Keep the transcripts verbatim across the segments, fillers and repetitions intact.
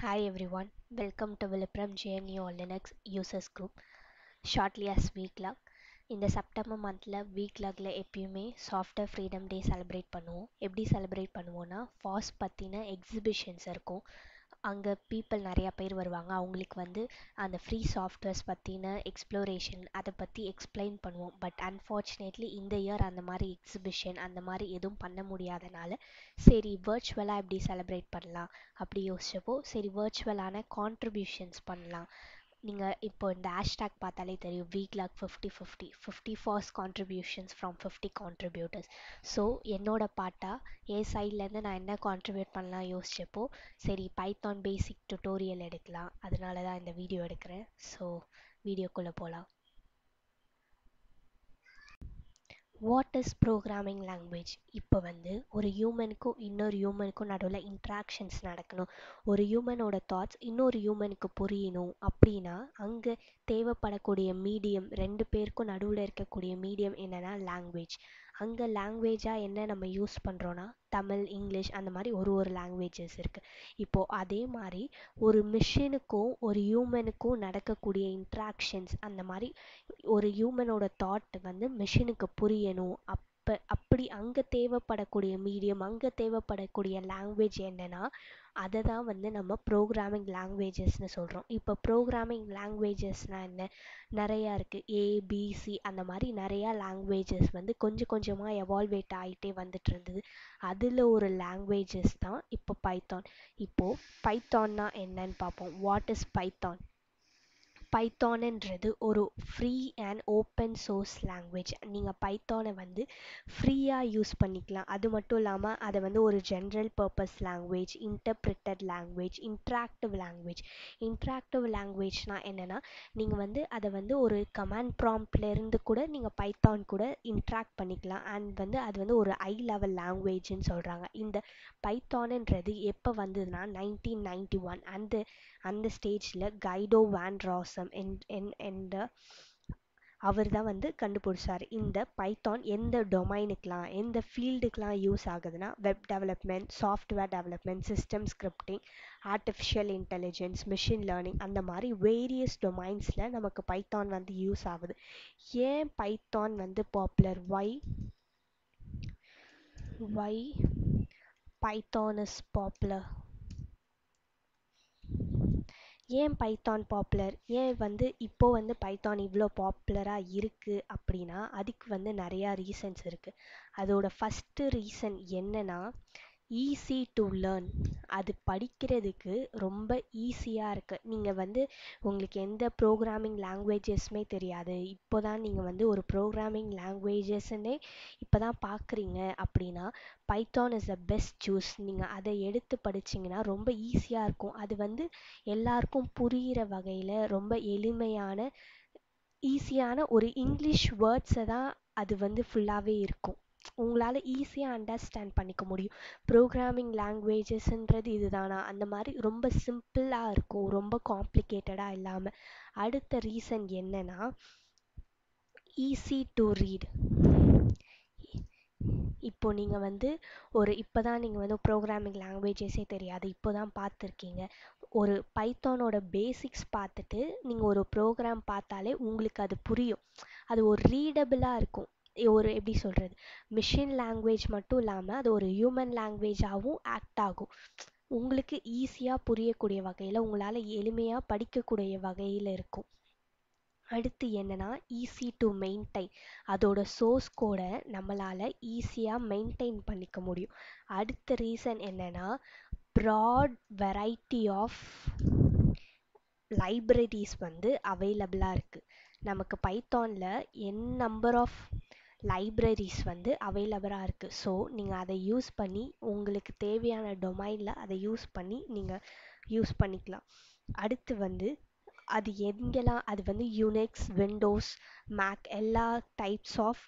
Hi everyone, welcome to Vilipram J N U Linux Users Group, shortly as V G L U G. இந்த September மந்தில் V G L U Gல எப்பயுமே software freedom day celebrate பண்ணுவோம். எப்படி celebrate பண்ணுவோன்னா ஃபாஸ் பற்றின exhibitions இருக்கும். அங்கே பீப்புள் நிறையா பேர் வருவாங்க. அவங்களுக்கு வந்து அந்த ஃப்ரீ சாஃப்ட்வேர்ஸ் பற்றின எக்ஸ்ப்ளோரேஷன் அதை பற்றி எக்ஸ்பிளைன் பண்ணுவோம். பட் அன்ஃபார்ச்சுனேட்லி இந்த இயர் அந்த மாதிரி எக்ஸிபிஷன் அந்த மாதிரி எதுவும் பண்ண முடியாதனால சரி வர்ச்சுவலாக எப்படி செலிப்ரேட் பண்ணலாம் அப்படி யோசிச்சப்போ சரி வர்ச்சுவலான கான்ட்ரிபியூஷன்ஸ் பண்ணலாம். நீங்கள் இப்போ இந்த ஹேஷ்டேக் பார்த்தாலே தெரியும் V G L U G fifty fifty fifty fast contributions from fifty contributors. So என்னோட பாட்டாக என் சைட்லேருந்து நான் என்ன கான்ட்ரிபியூட் பண்ணலாம் யோசிச்சப்போ சரி பைத்தான் பேசிக் டுட்டோரியல் எடுக்கலாம், அதனால தான் இந்த வீடியோ எடுக்கிறேன். ஸோ வீடியோக்குள்ளே போகலாம். What is programming language? இப்போ வந்து ஒரு ஹியூமனுக்கும் இன்னொரு ஹியூமனுக்கும் நடுவில் இன்ட்ராக்ஷன்ஸ் நடக்கணும். ஒரு ஹியூமனோட தாட்ஸ் இன்னொரு ஹியூமனுக்கு புரியணும் அப்படின்னா அங்கே தேவைப்படக்கூடிய மீடியம், ரெண்டு பேருக்கும் நடுவில் இருக்கக்கூடிய மீடியம் என்னென்னா லாங்குவேஜ். அங்கே லாங்குவேஜாக என்ன நம்ம யூஸ் பண்ணுறோன்னா தமிழ், இங்கிலீஷ் அந்த மாதிரி ஒரு ஒரு லாங்குவேஜஸ் இருக்குது. இப்போது அதே மாதிரி ஒரு மிஷினுக்கும் ஒரு ஹியூமனுக்கும் நடக்கக்கூடிய இன்ட்ராக்ஷன்ஸ், அந்த மாதிரி ஒரு ஹியூமனோட தாட் வந்து மிஷினுக்கு புரியணும். அப்போ அப்படி அங்கே தேவைப்படக்கூடிய மீடியம், அங்கே தேவைப்படக்கூடிய லாங்குவேஜ் என்னென்னா அதை தான் வந்து நம்ம ப்ரோக்ராமிங் லாங்குவேஜஸ்னு சொல்கிறோம். இப்போ ப்ரோக்ராமிங் லாங்குவேஜஸ்னால் என்ன? நிறையா இருக்குது. ஏபிசி அந்த மாதிரி நிறையா லாங்குவேஜஸ் வந்து கொஞ்சம் கொஞ்சமாக எவால்வேட் ஆகிட்டே வந்துட்டு இருந்தது. அதில் ஒரு லாங்குவேஜஸ் தான் இப்போ பைத்தான். இப்போது பைத்தான்னா என்னன்னு பார்ப்போம். What is Python? பைத்தான்ன்றது ஒரு free and open source language. நீங்கள் பைத்தானை வந்து ஃப்ரீயாக யூஸ் பண்ணிக்கலாம். அது மட்டும் இல்லாமல் அதை வந்து ஒரு general purpose language, interpreted language, interactive language. Interactive லாங்குவேஜ்னால் என்னென்னா நீங்கள் வந்து அதை வந்து ஒரு கமாண்ட் ப்ராம்ப்ட்லேருந்து கூட நீங்கள் பைத்தான் கூட இன்ட்ராக்ட் பண்ணிக்கலாம். அண்ட் வந்து அது வந்து ஒரு ஹை லெவல் லாங்குவேஜ்னு சொல்கிறாங்க. இந்த பைத்தான்ன்றது எப்போ வந்ததுன்னா நைன்டீன் நைன்டி ஒன் அந்த அந்த ஸ்டேஜில் கைடோ வேன் ராசம் என்ற அவர் தான் வந்து கண்டுபிடிச்சார். இந்த பைத்தான் எந்த டொமைனுக்கெலாம் எந்த ஃபீல்டுக்கெலாம் யூஸ் ஆகுதுன்னா web development, software development, system scripting, artificial intelligence, machine learning அந்த மாதிரி வேரியஸ் டொமைன்ஸில் நமக்கு பைத்தான் வந்து யூஸ் ஆகுது. ஏன் பைத்தான் வந்து popular? Why why Python is popular? ஏன் பைத்தான் பாப்புலர்? ஏன் வந்து இப்போது வந்து பைத்தான் இவ்வளோ பாப்புலராக இருக்குது அப்படின்னா அதுக்கு வந்து நிறையா ரீசன்ஸ் இருக்குது. அதோட ஃபஸ்ட்டு ரீசன் என்னென்னா ஈஸி டு லேர்ன். அது படிக்கிறதுக்கு ரொம்ப ஈஸியாக இருக்குது. நீங்கள் வந்து உங்களுக்கு எந்த ப்ரோக்ராமிங் லாங்குவேஜஸ்மே தெரியாது, இப்போ தான் நீங்கள் வந்து ஒரு ப்ரோக்ராமிங் லாங்குவேஜஸ்ன்னே இப்போ தான் பார்க்குறீங்க அப்படின்னா Python is the best choose. நீங்கள் அதை எடுத்து படிச்சிங்கன்னா ரொம்ப ஈஸியாக இருக்கும். அது வந்து எல்லாருக்கும் புரிகிற வகையில் ரொம்ப எளிமையான ஈஸியான ஒரு இங்கிலீஷ் வேர்ட்ஸை தான் அது வந்து ஃபுல்லாகவே இருக்கும். உங்களால் ஈஸியாக அண்டர்ஸ்டாண்ட் பண்ணிக்க முடியும். ப்ரோக்ராமிங் லாங்குவேஜஸ்ன்றது இதுதானா அந்த மாதிரி ரொம்ப சிம்பிளாக இருக்கும், ரொம்ப காம்ப்ளிகேட்டடாக இல்லாமல். அடுத்த ரீசன் என்னென்னா ஈஸி டு ரீட். இப்போ நீங்கள் வந்து ஒரு இப்போ தான் நீங்கள் வந்து ப்ரோக்ராமிங் லாங்குவேஜஸே தெரியாது, இப்போ தான் பார்த்துருக்கீங்க. ஒரு பைத்தானோட பேசிக்ஸ் பார்த்துட்டு நீங்கள் ஒரு ப்ரோக்ராம் பார்த்தாலே உங்களுக்கு அது புரியும். அது ஒரு ரீடபிளாக இருக்கும். ஒரு எப்படி சொல்கிறது, மிஷின் லாங்குவேஜ் மட்டும் இல்லாமல் அது ஒரு ஹியூமன் லாங்குவேஜாகவும் ஆக்ட் ஆகும். உங்களுக்கு ஈஸியாக புரியக்கூடிய வகையில், உங்களால் எளிமையாக படிக்கக்கூடிய வகையில் இருக்கும். அடுத்து என்னென்னா ஈஸி டு மெயின்டைன். அதோட சோர்ஸ் கோடை நம்மளால் ஈஸியாக மெயின்டைன் பண்ணிக்க முடியும். அடுத்த ரீசன் என்னென்னா ப்ராட் வெரைட்டி ஆஃப் லைப்ரரிஸ் வந்து அவைலபிளாக இருக்குது. நமக்கு பைத்தானில் என் நம்பர் ஆஃப் லைப்ரரிஸ் வந்து அவைலபிளாக இருக்குது. ஸோ நீங்கள் அதை யூஸ் பண்ணி உங்களுக்கு தேவையான டொமைனில் அதை யூஸ் பண்ணி நீங்கள் யூஸ் பண்ணிக்கலாம். அடுத்து வந்து அது எங்கெல்லாம் அது வந்து யூனிக்ஸ், விண்டோஸ், மேக் எல்லா டைப்ஸ் ஆஃப்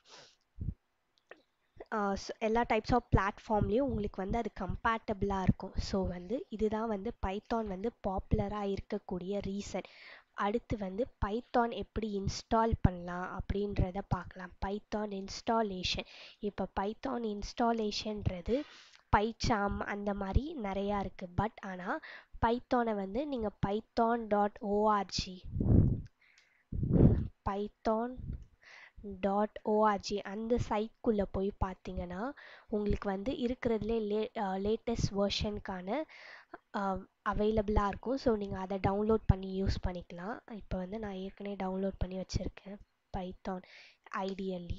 எல்லா டைப்ஸ் ஆஃப் பிளாட்ஃபார்ம்லேயும் உங்களுக்கு வந்து அது கம்பேட்டபிளாக இருக்கும். ஸோ வந்து இதுதான் வந்து பைத்தான் வந்து பாப்புலராக இருக்கக்கூடிய ரீசன். அடுத்து வந்து பைத்தான் எப்படி இன்ஸ்டால் பண்ணலாம் அப்படின்றத பார்க்கலாம். Python installation. இப்போ பைத்தான் இன்ஸ்டாலேஷன்றது பைச்சாம் அந்த மாதிரி நிறையா இருக்குது. பட் ஆனால் பைத்தானை வந்து நீங்கள் Python dot O R G Python dot O R G அந்த சைட்குள்ளே போய் பார்த்தீங்கன்னா உங்களுக்கு வந்து இருக்கிறதுலே லே லேட்டஸ்ட் வேர்ஷனுக்கான அவைலபிளாக இருக்கும். ஸோ நீங்கள் அதை டவுன்லோட் பண்ணி யூஸ் பண்ணிக்கலாம். இப்போ வந்து நான் ஏற்கனவே டவுன்லோட் பண்ணி வச்சுருக்கேன் பைத்தான் ஐடியல்லி.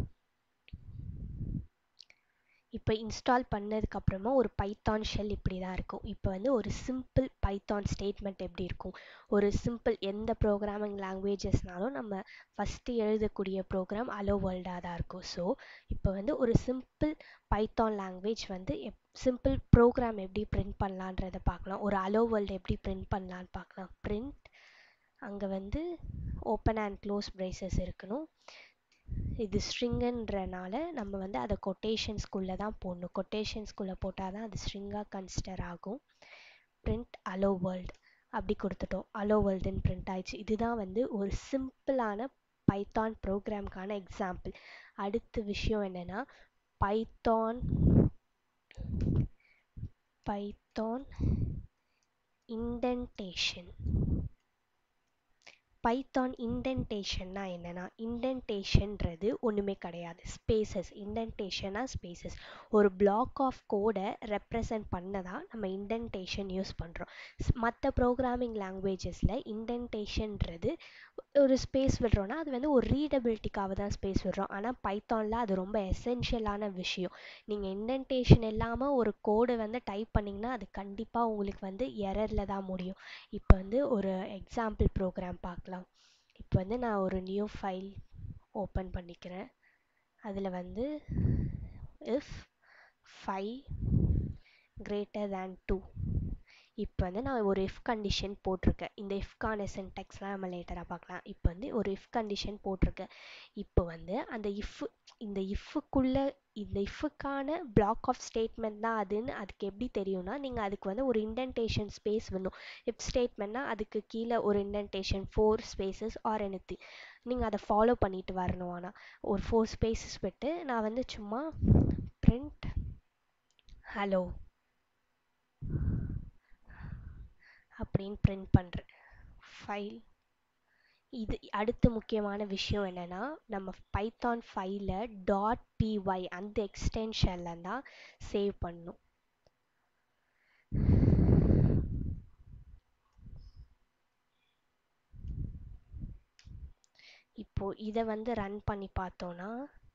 இப்போ இன்ஸ்டால் பண்ணதுக்கப்புறமா ஒரு பைத்தான் ஷெல் இப்படி தான் இருக்கும். இப்போ வந்து ஒரு சிம்பிள் பைத்தான் ஸ்டேட்மெண்ட் எப்படி இருக்கும், ஒரு சிம்பிள் எந்த ப்ரோக்ராமிங் லாங்குவேஜஸ்னாலும் நம்ம ஃபஸ்ட்டு எழுதக்கூடிய ப்ரோக்ராம் அலோ வேர்ல்டாக தான் இருக்கும். ஸோ இப்போ வந்து ஒரு சிம்பிள் பைத்தான் லாங்குவேஜ் வந்து எப் சிம்பிள் ப்ரோக்ராம் எப்படி பிரிண்ட் பண்ணலான்றதை பார்க்கலாம். ஒரு அலோ வேர்ல்டு எப்படி பிரிண்ட் பண்ணலான்னு பார்க்கலாம். பிரிண்ட் அங்கே வந்து ஓப்பன் அண்ட் க்ளோஸ் ப்ரேசஸ் இருக்கணும். இது ஸ்ட்ரிங்குன்றனால நம்ம வந்து அதை கொட்டேஷன்ஸ்குள்ளே தான் போடணும். கொட்டேஷன்ஸ்குள்ளே போட்டால் தான் அது ஸ்ட்ரிங்காக கன்சிடர் ஆகும். பிரிண்ட் அலோ வேர்ல்டு அப்படி கொடுத்துட்டோம். அலோ வேர்ல்டுன்னு பிரிண்ட் ஆயிடுச்சு. இதுதான் வந்து ஒரு சிம்பிளான பைத்தான் ப்ரோக்ராம்கான எக்ஸாம்பிள். அடுத்த விஷயம் என்னென்னா பைத்தான் பைத்தான் இண்டென்டேஷன். பைத்தான் இண்டென்டேஷன்னா என்னென்னா, இண்டென்டேஷன்றது ஒன்றுமே கிடையாது, ஸ்பேசஸ். இண்டென்டேஷனா ஸ்பேசஸ். ஒரு பிளாக் ஆஃப் கோடை ரெப்ரசன்ட் பண்ண தான் நம்ம இண்டென்டேஷன் யூஸ் பண்ணுறோம். மற்ற ப்ரோக்ராமிங் லாங்குவேஜஸில் இண்டென்டேஷன்றது ஒரு ஸ்பேஸ் விடுறோன்னா அது வந்து ஒரு ரீடபிலிட்டிக்காக தான் ஸ்பேஸ் விடுறோம். ஆனால் பைத்தானில் அது ரொம்ப எசென்ஷியலான விஷயம். நீங்கள் இண்டென்டேஷன் இல்லாமல் ஒரு கோடு வந்து டைப் பண்ணிங்கன்னா அது கண்டிப்பாக உங்களுக்கு வந்து எரரில் தான் முடியும். இப்போ வந்து ஒரு எக்ஸாம்பிள் ப்ரோக்ராம் பார்க்கலாம். இப்போ வந்து நான் ஒரு நியூ ஃபைல் ஓப்பன் பண்ணிக்கிறேன். அதில் வந்து if five greater than two, இப்போ வந்து நான் ஒரு இஃப் கண்டிஷன் போட்டிருக்கேன். இந்த இஃப்கான சின்டெக்ஸ்லாம் நம்ம லேட்டராக பார்க்கலாம். இப்போ வந்து ஒரு இஃப் கண்டிஷன் போட்டிருக்கேன். இப்போ வந்து அந்த இஃப் இந்த இஃப்க்குள்ளே இந்த இஃப்க்கான பிளாக் ஆஃப் ஸ்டேட்மெண்ட் தான் அதுன்னு அதுக்கு எப்படி தெரியும்னா, நீங்கள் அதுக்கு வந்து ஒரு இண்டென்டேஷன் ஸ்பேஸ் வேணும். இஃப் ஸ்டேட்மெண்ட்னா அதுக்கு கீழே ஒரு இண்டென்டேஷன் ஃபோர் ஸ்பேசஸ் ஆர் எனத்தி நீங்கள் அதை ஃபாலோ பண்ணிட்டு வரணும். ஆனால் ஒரு ஃபோர் ஸ்பேசஸ் விட்டு நான் வந்து சும்மா பிரிண்ட் ஹலோ அப்படின்னு பிரிண்ட் பண்ணுறேன் ஃபைல். இது அடுத்த முக்கியமான விஷயம் என்னென்னா, நம்ம பைத்தான் ஃபைலை டாட் பிஒய் அந்த எக்ஸ்டென்ஷனில் தான் சேவ் பண்ணணும். இப்போது இதை வந்து ரன் பண்ணி பார்த்தோன்னா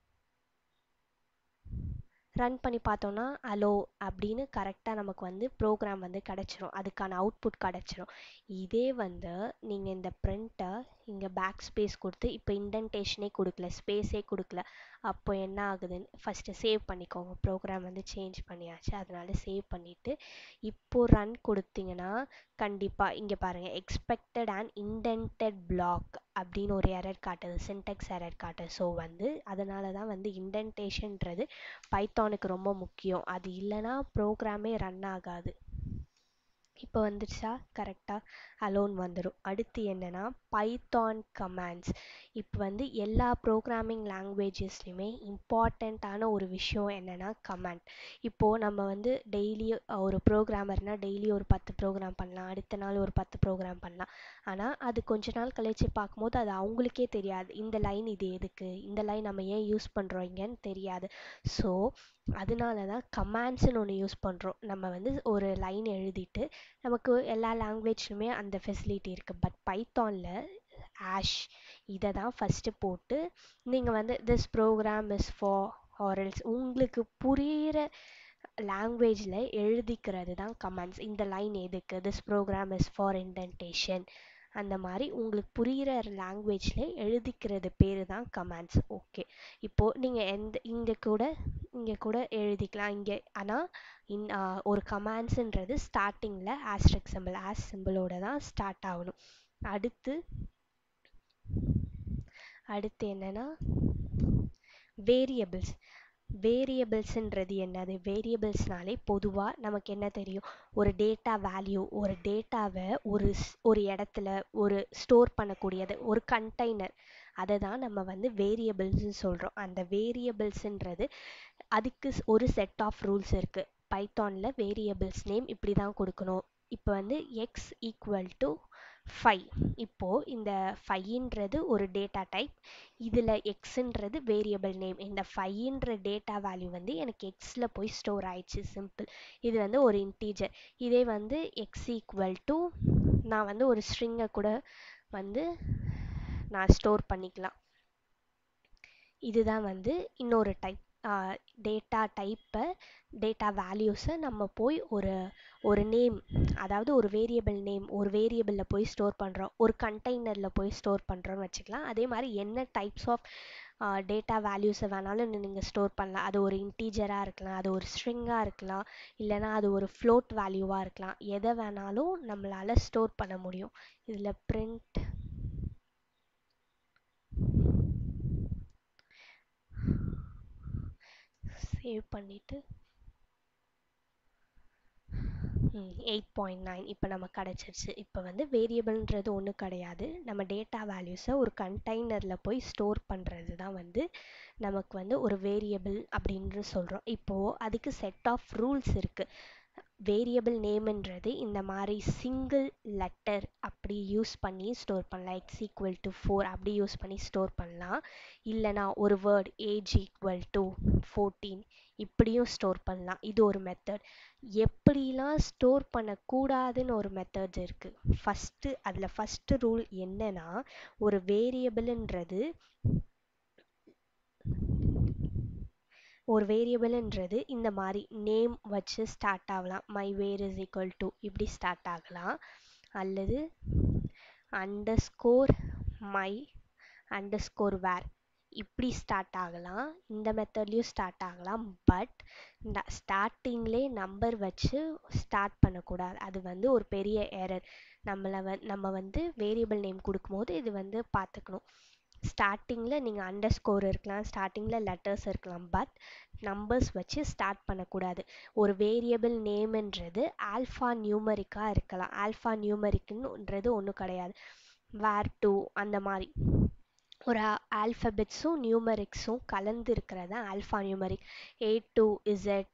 ரன் பண்ணி பார்த்தோன்னா அலோ அப்படின்னு கரெக்டாக நமக்கு வந்து ப்ரோக்ராம் வந்து கிடச்சிரும், அதுக்கான அவுட்புட் கிடச்சிரும். இதே வந்து நீங்கள் இந்த பிரிண்ட்டை இங்கே பேக் ஸ்பேஸ் கொடுத்து இப்போ இண்டென்டேஷனே கொடுக்கல, ஸ்பேஸே கொடுக்கல, அப்போ என்ன ஆகுதுன்னு ஃபஸ்ட்டு சேவ் பண்ணிக்கோங்க. ப்ரோக்ராம் வந்து சேஞ்ச் பண்ணியாச்சு, அதனால சேவ் பண்ணிவிட்டு இப்போது ரன் கொடுத்தீங்கன்னா கண்டிப்பாக இங்கே பாருங்கள் எக்ஸ்பெக்டட் அண்ட் இண்டென்டட் பிளாக் அப்படின்னு ஒரு எரர் காட்டுது, சின்டெக்ஸ் எரர் காட்டுது. ஸோ வந்து அதனால தான் வந்து இண்டென்டேஷன்றது பைத்தானுக்கு ரொம்ப முக்கியம். அது இல்லைனா ப்ரோக்ராமே ரன் ஆகாது. இப்போ வந்துடுச்சா கரெக்டாக அலோன் வந்துடும். அடுத்து என்னென்னா பைத்தான் கமாண்ட்ஸ். இப்போ வந்து எல்லா ப்ரோக்ராமிங் லாங்குவேஜஸ்லையுமே இம்பார்ட்டண்ட்டான ஒரு விஷயம் என்னென்னா கமாண்ட். இப்போது நம்ம வந்து டெய்லி ஒரு ப்ரோக்ராமர்னால் டெய்லி ஒரு பத்து ப்ரோக்ராம் பண்ணலாம், அடுத்த நாள் ஒரு பத்து ப்ரோக்ராம் பண்ணலாம். ஆனால் அது கொஞ்ச நாள் கழித்து பார்க்கும்போது அது அவங்களுக்கே தெரியாது, இந்த லைன் இது எதுக்கு, இந்த லைன் நம்ம ஏன் யூஸ் பண்ணுறோம் இங்கன்னு தெரியாது. ஸோ அதனால தான் கமாண்ட்ஸ்னு ஒன்று யூஸ் பண்ணுறோம். நம்ம வந்து ஒரு லைன் எழுதிட்டு நமக்கு எல்லா லாங்குவேஜ்லுமே அந்த ஃபெசிலிட்டி இருக்குது. பட் பைத்தானில் ஆஷ் இதை தான் ஃபஸ்ட்டு போட்டு நீங்கள் வந்து திஸ் ப்ரோக்ராம் இஸ் ஃபார் ஆரல்ஸ் உங்களுக்கு புரிகிற லாங்குவேஜில் எழுதிக்கிறது தான் கமாண்ட்ஸ். இந்த லைன் எதுக்கு, this program is for indentation, அந்த மாதிரி உங்களுக்கு புரிகிற லாங்குவேஜில் எழுதிக்கிறது பேர் தான் கமாண்ட்ஸ். ஓகே, இப்போது நீங்கள் எந்த இங்கே கூட இங்கே கூட எழுதிக்கலாம் இங்கே. ஆனால் இன் ஒரு கமாண்ட்ஸுன்றது ஸ்டார்டிங்கில் ஆஸ்ட்ரிக் சிம்பிள் ஆஸ் சிம்பிளோட தான் ஸ்டார்ட் ஆகணும். அடுத்து அடுத்து என்னென்னா வேரியபிள்ஸ். வேரியபிள்ஸுன்றது என்னது, வேரியபிள்ஸ்னாலே பொதுவாக நமக்கு என்ன தெரியும், ஒரு டேட்டா வேல்யூ, ஒரு டேட்டாவை ஒரு ஒரு இடத்துல ஒரு ஸ்டோர் பண்ணக்கூடியது, ஒரு கண்டெய்னர், அதை தான் நம்ம வந்து வேரியபிள்ஸ்னு சொல்கிறோம். அந்த வேரியபிள்ஸுன்றது அதுக்கு ஒரு செட் ஆஃப் ரூல்ஸ் இருக்குது. பைத்தானில் வேரியபிள்ஸ் நேம் இப்படி தான் கொடுக்கணும், இப்போ வந்து எக்ஸ் ஈக்குவல் டு ஃபைவ். இப்போது இந்த ஃபைவ்ன்றது ஒரு டேட்டா டைப், இதில் எக்ஸுன்றது வேரியபிள் நேம். இந்த ஃபைவ்ன்ற டேட்டா வேல்யூ வந்து எனக்கு எக்ஸில் போய் ஸ்டோர் ஆயிடுச்சு, சிம்பிள். இது வந்து ஒரு இன்டீஜர். இதே வந்து எக்ஸ் ஈக்குவல் டு நான் வந்து ஒரு ஸ்ட்ரிங்கை கூட வந்து நான் ஸ்டோர் பண்ணிக்கலாம். இதுதான் வந்து இன்னொரு டைப். டேட்டா டைப்பை டேட்டா வேல்யூஸை நம்ம போய் ஒரு ஒரு நேம், அதாவது ஒரு வேரியபிள் நேம், ஒரு வேரியபிளில் போய் ஸ்டோர் பண்ணுறோம், ஒரு கண்டெய்னரில் போய் ஸ்டோர் பண்ணுறோன்னு வச்சுக்கலாம். அதே மாதிரி என்ன டைப்ஸ் ஆஃப் டேட்டா வேல்யூஸை வேணாலும் நீங்கள் ஸ்டோர் பண்ணலாம். அது ஒரு இன்டீஜராக இருக்கலாம், அது ஒரு ஸ்ட்ரிங்காக இருக்கலாம், இல்லைனா அது ஒரு ஃப்ளோட் வேல்யூவாக இருக்கலாம். எதை வேணாலும் நம்மளால் ஸ்டோர் பண்ண முடியும். இதில் பிரிண்ட் சேவ் பண்ணிவிட்டு எயிட் பாயிண்ட் நைன் இப்போ நமக்கு கிடச்சிருச்சு. இப்போ வந்து வேரியபிள்ன்றது ஒன்றும் கிடையாது, நம்ம டேட்டா வேல்யூஸை ஒரு கண்டெய்னரில் போய் ஸ்டோர் பண்ணுறது தான் வந்து நமக்கு வந்து ஒரு வேரியபிள் அப்படின்னு சொல்கிறோம். இப்போது அதுக்கு செட் ஆஃப் ரூல்ஸ் இருக்குது. வேரியபிள் நேம்ன்றது இந்த மாதிரி சிங்கிள் லெட்டர் அப்படி யூஸ் பண்ணி ஸ்டோர் பண்ணலாம். எக்ஸ் ஈக்குவல் டு ஃபோர் அப்படி யூஸ் பண்ணி ஸ்டோர் பண்ணலாம். இல்லைனா ஒரு word age equal to fourteen இப்படியும் ஸ்டோர் பண்ணலாம். இது ஒரு மெத்தட். எப்படிலாம் ஸ்டோர் பண்ணக்கூடாதுன்னு ஒரு மெத்தட்ஸ் இருக்குது. ஃபஸ்ட்டு அதில் ஃபஸ்ட்டு ரூல் என்னன்னா, ஒரு வேரியபிள்ன்றது ஒரு வேரியபிள்ன்றது இந்த மாதிரி நேம் வச்சு ஸ்டார்ட் ஆகலாம். My var is equal to இப்படி ஸ்டார்ட் ஆகலாம். அல்லது underscore my underscore var இப்படி ஸ்டார்ட் ஆகலாம். இந்த மெத்தட்லேயும் ஸ்டார்ட் ஆகலாம். பட் இந்த ஸ்டார்டிங்லே நம்பர் வச்சு ஸ்டார்ட் பண்ணக்கூடாது. அது வந்து ஒரு பெரிய எரர். நம்மளை வ நம்ம வந்து வேரியபிள் நேம் கொடுக்கும்போது இது வந்து பார்த்துக்கணும். ஸ்டார்டிங்கில் நீங்கள் அண்டர் ஸ்கோர் இருக்கலாம், ஸ்டார்டிங்கில் லெட்டர்ஸ் இருக்கலாம், பட் நம்பர்ஸ் வச்சு ஸ்டார்ட் பண்ணக்கூடாது. ஒரு வேரியபிள் நேம்ன்றது ஆல்ஃபா நியூமரிக்காக இருக்கலாம். ஆல்ஃபா நியூமரிக்குன்றது ஒன்றும் கிடையாது. வேர் டூ அந்த மாதிரி ஒரு ஆல்ஃபபெட்ஸும் நியூமரிக்ஸும் கலந்து இருக்கிறது தான் alpha numeric. A to Z,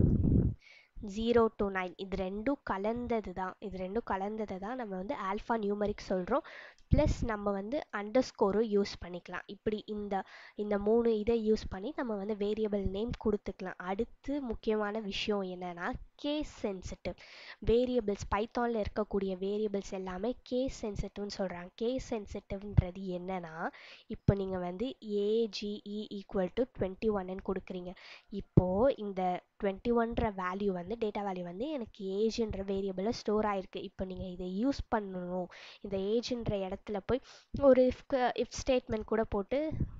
zero to nine இது ரெண்டும் கலந்தது தான் இது ரெண்டும் கலந்ததை தான் நம்ம வந்து ஆல்ஃபா நியூமரிக் சொல்கிறோம். ப்ளஸ் நம்ம வந்து அண்டர் ஸ்கோரும் யூஸ் பண்ணிக்கலாம். இப்படி இந்த இந்த மூணு இதை யூஸ் பண்ணி நம்ம வந்து வேரியபிள் நேம் கொடுத்துக்கலாம். அடுத்து முக்கியமான விஷயம் என்னென்னா, கேஸ் சென்சிட்டிவ் வேரியபிள்ஸ். பைத்தானில் இருக்கக்கூடிய வேரியபிள்ஸ் எல்லாமே கேஸ் சென்சிட்டிவ்னு சொல்கிறாங்க. கேஸ் சென்சிட்டிவ்ன்றது என்னென்னா, இப்போ நீங்கள் வந்து ஏஜிஇ ஈக்குவல் டு டுவெண்ட்டி ஒன்னு கொடுக்குறீங்க. இப்போது இந்த டுவெண்ட்டி ஒன்ற வேல்யூ வந்து டேட்டா வேல்யூ வந்து எனக்கு ஏஜ்ன்ற வேரியபிளில் ஸ்டோர் ஆகிருக்கு. இப்போ நீங்கள் இதை யூஸ் பண்ணணும். இந்த ஏஜ்ன்ற இடத்துல போய் ஒரு இஃப் இஃப் ஸ்டேட்மெண்ட் கூட போட்டு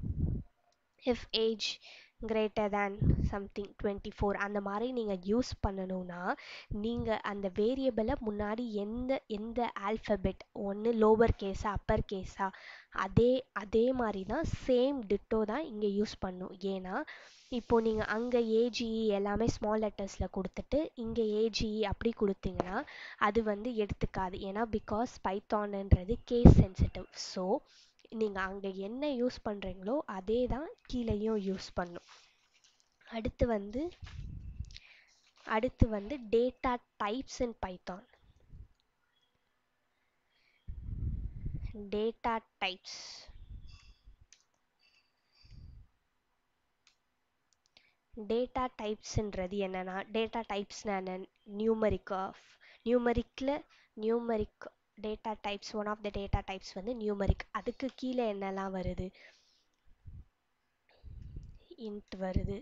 if age greater than something twenty four அந்த மாதிரி நீங்கள் யூஸ் பண்ணணும்னா, நீங்கள் அந்த வேரியபிளை முன்னாடி எந்த எந்த ஆல்ஃபபெட், ஒன்று லோவர் கேஸா அப்பர் கேஸா, அதே அதே மாதிரி தான் சேம் டிட்டோ தான் இங்கே யூஸ் பண்ணும். ஏன்னா இப்போது நீங்கள் அங்கே ஏஜிஇ எல்லாமே ஸ்மால் லெட்டர்ஸில் கொடுத்துட்டு இங்கே ஏஜிஇ அப்படி கொடுத்தீங்கன்னா அது வந்து எடுத்துக்காது. ஏன்னா பிகாஸ் பைத்தான்ன்றது கேஸ் சென்சிட்டிவ். ஸோ நீங்கள் அங்கே என்ன யூஸ் பண்ணுறீங்களோ அதே தான் கீழேயும் யூஸ் பண்ணும். அடுத்து வந்து அடுத்து வந்து data types in Python. Data types data டைப்ஸ்ன்றது என்னென்னா, டேட்டா டைப்ஸ்னா என்ன, நியூமரிக் ஆஃப் நியூமரிக்கில் numeric data types. One of the data types வந்து நியூமரிக். அதுக்கு கீழே என்னெல்லாம் வருது, இன்ட் வருது,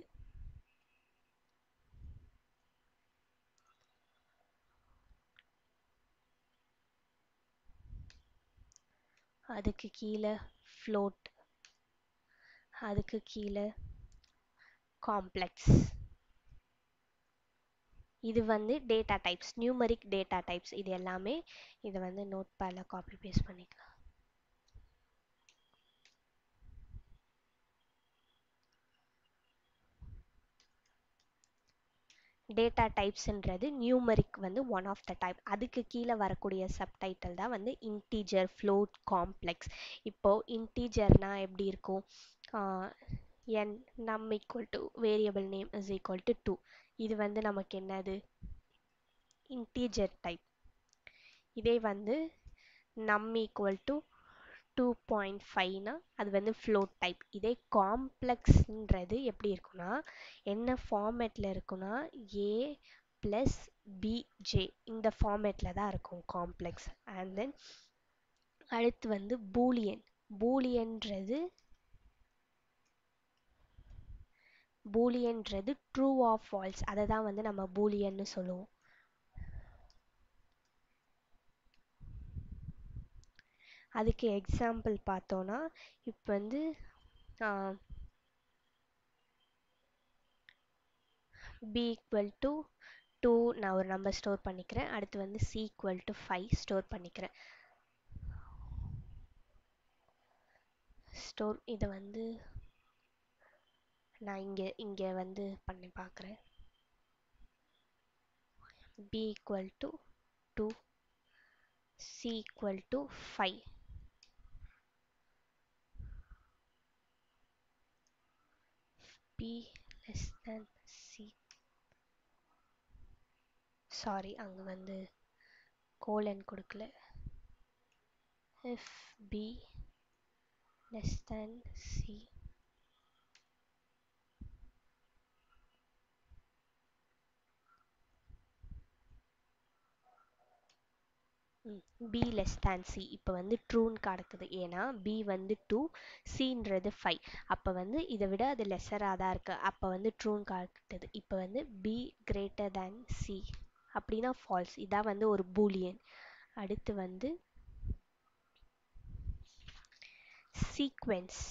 அதுக்கு கீழே ஃப்ளோட், அதுக்கு கீழே காம்ப்ளெக்ஸ். இது வந்து data types, numeric data types. இது எல்லாமே இதை வந்து நோட் பேடில் காப்பி பேஸ்ட் பண்ணிக்கலாம். டேட்டா டைப்ஸ்ன்றது நியூமரிக் வந்து ஒன் ஆஃப் த டைப். அதுக்கு கீழே வரக்கூடிய சப்டைட்டில் தான் வந்து இன்டீஜர், ஃப்ளோட், காம்ப்ளெக்ஸ். இப்போது இன்டீஜர்னால் எப்படி இருக்கும், என் num equal to variable name is equal to two. இது வந்து நமக்கு என்னது, இன்டீஜர் டைப். இதே வந்து num equal to two point ஃபைவ்னா அது வந்து ஃப்ளோட் டைப். இதே காம்ப்ளெக்ஸ்ன்றது எப்படி இருக்குன்னா என்ன ஃபார்மேட்டில் இருக்குன்னா ஏ ப்ளஸ் பிஜே இந்த ஃபார்மேட்டில் தான் இருக்கும் காம்ப்ளெக்ஸ். அண்ட் தென் அடுத்து வந்து பூலியன். பூலியன்றது பூலியன்றது ட்ரூ ஆர் ஃபால்ஸ், அதை தான் வந்து நம்ம பூலியன்னு சொல்லுவோம். அதுக்கு எக்ஸாம்பிள் பார்த்தோன்னா இப்போ வந்து பி ஈக்குவல் டு டூ நான் ஒரு நம்பர் ஸ்டோர் பண்ணிக்கிறேன். அடுத்து வந்து C equal to five store பண்ணிக்கிறேன். ஸ்டோர் இதை வந்து நான் இங்கே இங்கே வந்து பண்ணி பார்க்குறேன். B equal to two, C equal to five. B less than C, sorry அங்கே வந்து கோலன் கொடுக்கல. if b less than c, b less than c இப்போ வந்து ட்ரூன்னு காட்டுது. ஏன்னா b வந்து டூ, cன்றது ஃபைவ். அப்போ வந்து இதை விட அது லெஸராக தான் இருக்குது, அப்போ வந்து ட்ரூன்னு காட்டுது. இப்போ வந்து b greater than c அப்படின்னா ஃபால்ஸ். இதான் வந்து ஒரு பூலியன். அடுத்து வந்து சீக்வென்ஸ்.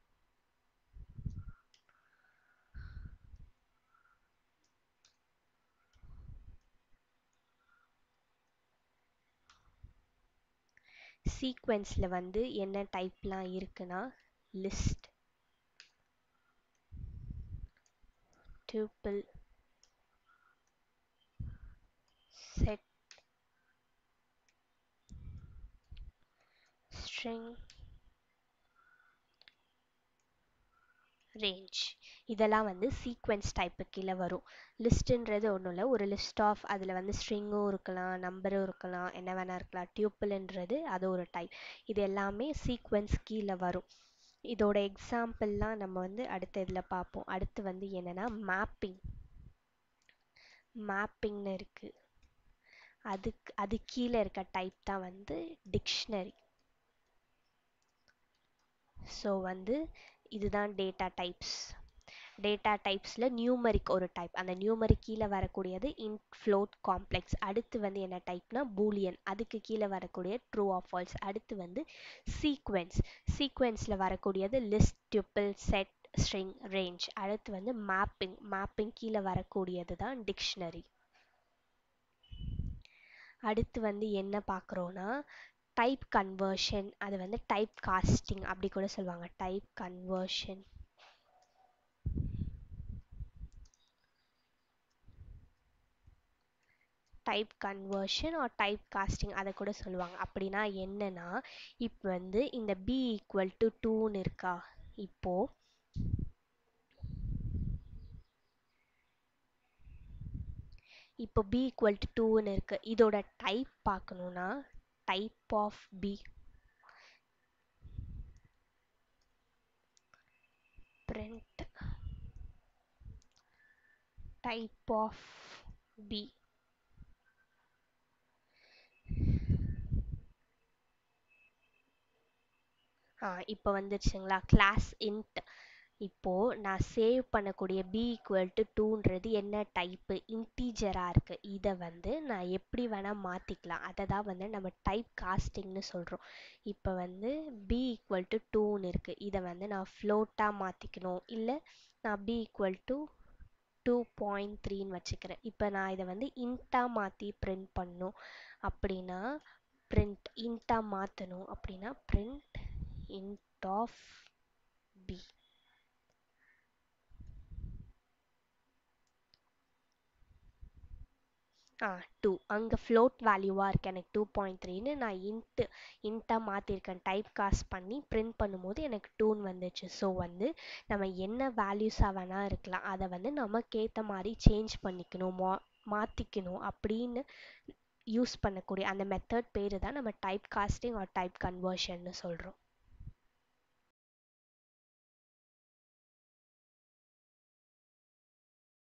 சீக்வென்ஸில் வந்து என்ன டைப்லாம் இருக்குன்னா list, tuple, set, string, range. இதெல்லாம் வந்து சீக்வென்ஸ் டைப்பு கீழே வரும். லிஸ்ட்டுன்றது ஒன்றும் இல்லை, ஒரு லிஸ்ட் ஆஃப் அதில் வந்து ஸ்ட்ரிங்கும் இருக்கலாம், நம்பரும் இருக்கலாம், என்ன வேணா இருக்கலாம். டியூப்பிள்ன்றது அது ஒரு டைப். இது எல்லாமே சீக்வென்ஸ் கீழே வரும். இதோட எக்ஸாம்பிள்லாம் நம்ம வந்து அடுத்த இதில் பார்ப்போம். அடுத்து வந்து என்னென்னா மேப்பிங். மேப்பிங்னு இருக்குது, அதுக்கு அது கீழே இருக்க டைப் தான் வந்து டிக்ஷனரி. ஸோ வந்து இதுதான் டேட்டா டைப்ஸ். டேட்டா டைப்ஸில் நியூமரிக் ஒரு டைப், அந்த நியூமரிக் கீழே வரக்கூடியது இன்ட், ஃப்ளோட், காம்ப்ளெக்ஸ். அடுத்து வந்து என்ன டைப்னா பூலியன், அதுக்கு கீழே வரக்கூடிய ட்ரூ ஆர் ஃபால்ஸ். அடுத்து வந்து சீக்வென்ஸ். சீக்வென்ஸில் வரக்கூடியது list, tuple, set, string, range. அடுத்து வந்து மேப்பிங். மேப்பிங் கீழே வரக்கூடியது தான் டிக்ஷனரி. அடுத்து வந்து என்ன பார்க்குறோன்னா டைப் கன்வர்ஷன், அது வந்து டைப் காஸ்டிங் அப்படி கூட சொல்லுவாங்க. Type conversion, type conversion or type casting அதை கூட சொல்லுவாங்க. அப்படின்னா என்னன்னா இப்போ வந்து இந்த b ஈக்குவல் டு டூன்னு இருக்கா, இப்போ இப்போ b ஈக்குவல் டு டூன்னு இருக்கு. இதோட டைப் பார்க்கணுன்னா type of b, print type of b. ஆ இப்போ வந்துருச்சுங்களா கிளாஸ் இன்ட். இப்போது நான் சேவ் பண்ணக்கூடிய b ஈக்குவல் டு டூன்றது என்ன டைப்பு, இன்டீஜராக இருக்குது. இதை வந்து நான் எப்படி வேணால் மாற்றிக்கலாம், அதை தான் வந்து நம்ம டைப் காஸ்டிங்னு சொல்கிறோம். இப்போ வந்து b ஈக்குவல் டு டூன்னு இருக்குது, இதை வந்து நான் ஃப்ளோட்டாக மாற்றிக்கணும், இல்லை நான் b equal to two point த்ரீன்னு வச்சுக்கிறேன். இப்போ நான் இதை வந்து இன்ட்டாக மாற்றி பிரிண்ட் பண்ணணும் அப்படின்னா பிரிண்ட் இன்ட்டாக மாற்றணும் அப்படின்னா பிரிண்ட் int of b. ஆ டூ அங்கே ஃப்ளோட் வேல்யூவாக இருக்குது எனக்கு டூ பாயிண்ட் த்ரீன்னு நான் இன்ட்டு இன்ட்டாக மாற்றிருக்கேன். டைப் காஸ்ட் பண்ணி பிரிண்ட் பண்ணும்போது எனக்கு டூன்னு வந்துச்சு. ஸோ வந்து நம்ம என்ன வேல்யூஸாக வேணால் இருக்கலாம், அதை வந்து நமக்கு ஏற்ற மாதிரி சேஞ்ச் பண்ணிக்கணும், மா மாற்றிக்கணும் அப்படின்னு யூஸ் பண்ணக்கூடிய அந்த மெத்தட் பேர் தான் நம்ம டைப் காஸ்டிங் ஆர் டைப் கன்வர்ஷன்னு சொல்கிறோம்.